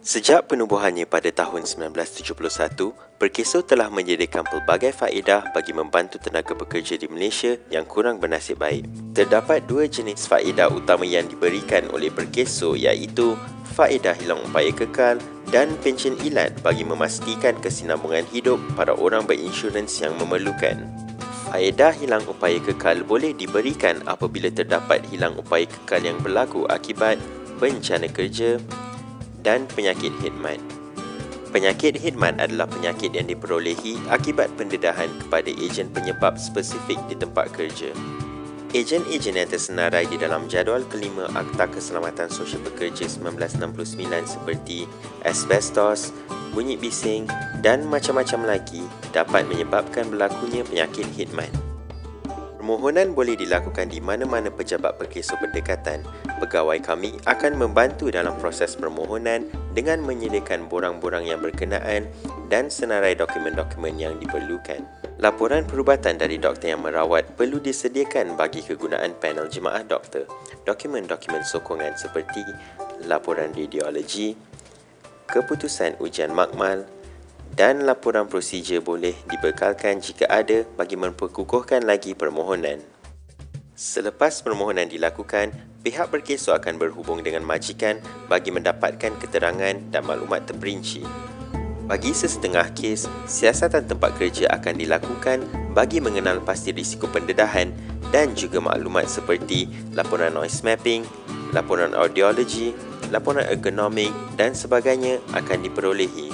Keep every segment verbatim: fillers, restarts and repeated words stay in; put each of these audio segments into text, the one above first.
Sejak penubuhannya pada tahun sembilan belas tujuh puluh satu, Perkeso telah menyediakan pelbagai faedah bagi membantu tenaga pekerja di Malaysia yang kurang bernasib baik. Terdapat dua jenis faedah utama yang diberikan oleh Perkeso, iaitu faedah hilang upaya kekal dan pencen ilat bagi memastikan kesinambungan hidup para orang berinsurans yang memerlukan. Faedah hilang upaya kekal boleh diberikan apabila terdapat hilang upaya kekal yang berlaku akibat bencana kerja dan penyakit khidmat. Penyakit khidmat adalah penyakit yang diperolehi akibat pendedahan kepada ejen penyebab spesifik di tempat kerja. Ejen-ejen yang tersenarai di dalam jadual kelima Akta Keselamatan Sosial Pekerja sembilan belas enam puluh sembilan seperti asbestos, bunyi bising dan macam-macam lagi dapat menyebabkan berlakunya penyakit khidmat. Permohonan boleh dilakukan di mana-mana pejabat Perkeso berdekatan. Pegawai kami akan membantu dalam proses permohonan dengan menyediakan borang-borang yang berkenaan dan senarai dokumen-dokumen yang diperlukan. Laporan perubatan dari doktor yang merawat perlu disediakan bagi kegunaan panel jemaah doktor. Dokumen-dokumen sokongan seperti laporan radiologi, keputusan ujian makmal dan laporan prosedur boleh dibekalkan jika ada bagi memperkukuhkan lagi permohonan. Selepas permohonan dilakukan, pihak Perkeso akan berhubung dengan majikan bagi mendapatkan keterangan dan maklumat terperinci. Bagi sesetengah kes, siasatan tempat kerja akan dilakukan bagi mengenal pasti risiko pendedahan dan juga maklumat seperti laporan noise mapping, laporan audiologi, laporan ergonomik dan sebagainya akan diperolehi.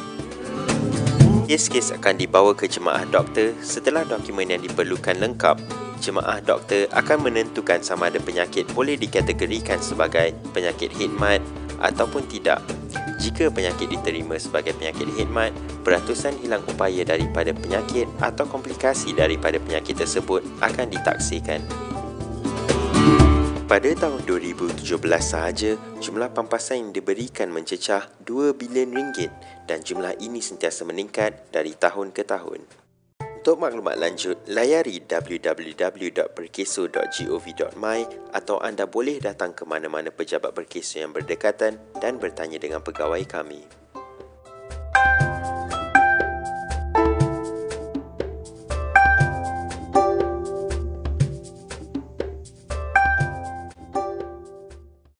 Kes-kes akan dibawa ke jemaah doktor. Setelah dokumen yang diperlukan lengkap, jemaah doktor akan menentukan sama ada penyakit boleh dikategorikan sebagai penyakit khidmat ataupun tidak. Jika penyakit diterima sebagai penyakit khidmat, peratusan hilang upaya daripada penyakit atau komplikasi daripada penyakit tersebut akan ditaksirkan. Pada tahun dua ribu tujuh belas sahaja, jumlah pampasan yang diberikan mencecah dua bilion ringgit dan jumlah ini sentiasa meningkat dari tahun ke tahun. Untuk maklumat lanjut, layari w w w dot perkeso dot gov dot my atau anda boleh datang ke mana-mana pejabat Perkeso yang berdekatan dan bertanya dengan pegawai kami.